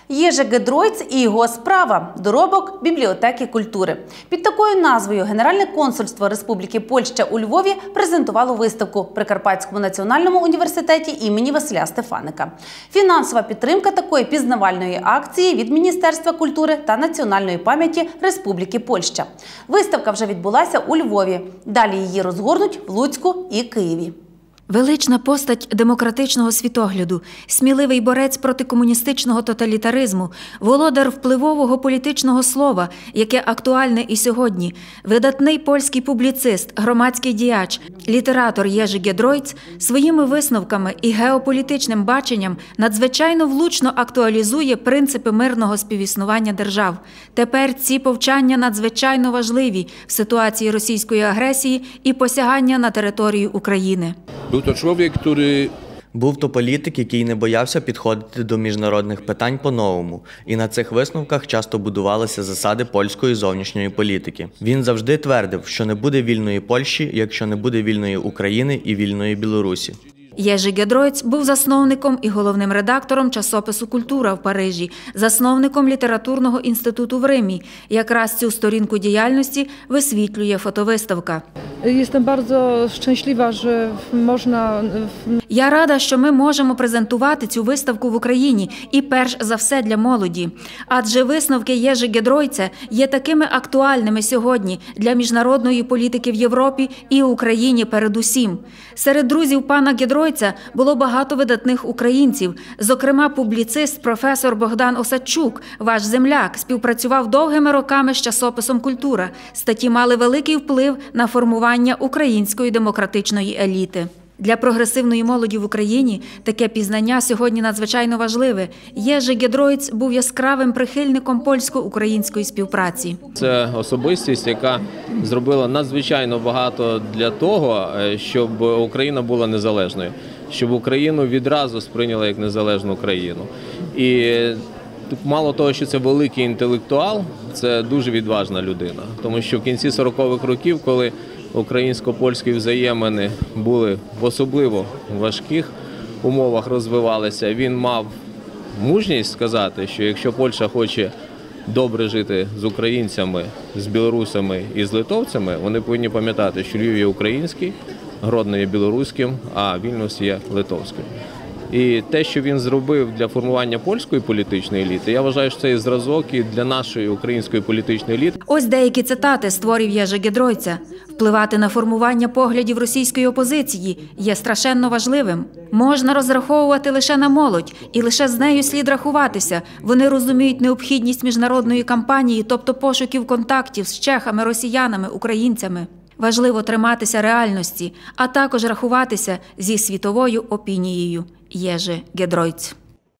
Єжи Гедройц і його справа – доробок бібліотеки культури. Під такою назвою Генеральне консульство Республіки Польща у Львові презентувало виставку при Карпатському національному університеті імені Василя Стефаника. Фінансова підтримка такої пізнавальної акції від Міністерства культури та національної пам'яті Республіки Польща. Виставка вже відбулася у Львові. Далі її розгорнуть в Луцьку і Києві. Велична постать демократичного світогляду, сміливий борець проти комуністичного тоталітаризму, володар впливового політичного слова, яке актуальне і сьогодні, видатний польський публіцист, громадський діяч, літератор Єжи Гедройц своїми висновками і геополітичним баченням надзвичайно влучно актуалізує принципи мирного співіснування держав. Тепер ці повчання надзвичайно важливі в ситуації російської агресії і посягання на територію України. Був то політик, який не боявся підходити до міжнародних питань по-новому, і на цих висновках часто будувалися засади польської зовнішньої політики. Він завжди твердив, що не буде вільної Польщі, якщо не буде вільної України і вільної Білорусі. Єжи Гедройц був засновником і головним редактором часопису «Культура» в Парижі, засновником літературного інституту в Римі. Якраз цю сторінку діяльності висвітлює фотовиставка. Я рада, що ми можемо презентувати цю виставку в Україні і перш за все для молоді. Адже висновки Єжи Гедройца є такими актуальними сьогодні для міжнародної політики в Європі і Україні передусім. Серед друзів пана Гедройца було багато видатних українців. Зокрема, публіцист професор Богдан Осадчук, ваш земляк, співпрацював довгими роками з часописом «Культура». Статті мали великий вплив на формування української демократичної еліти. Для прогресивної молоді в Україні таке пізнання сьогодні надзвичайно важливе. Єжи Гедройц був яскравим прихильником польсько-української співпраці. Це особистість, яка зробила надзвичайно багато для того, щоб Україна була незалежною, щоб Україну відразу сприйняли як незалежну країну. І мало того, що це великий інтелектуал, це дуже відважна людина. Тому що в кінці 40-х років, коли українсько-польські взаємини були в особливо важких умовах розвивалися, він мав мужність сказати, що якщо Польща хоче добре жити з українцями, з білорусами і з литовцями, вони повинні пам'ятати, що Львів є український, Гродно є білоруським, а Вільнюс є литовським. І те, що він зробив для формування польської політичної еліти, я вважаю, що це є зразок і для нашої української політичної еліти. Ось деякі цитати з творів Єжи Гедройца. Впливати на формування поглядів російської опозиції є страшенно важливим. Можна розраховувати лише на молодь, і лише з нею слід рахуватися. Вони розуміють необхідність міжнародної кампанії, тобто пошуків контактів з чехами, росіянами, українцями. Важливо триматися реальності, а також рахуватися зі світовою опінією. Єжи Гедройц.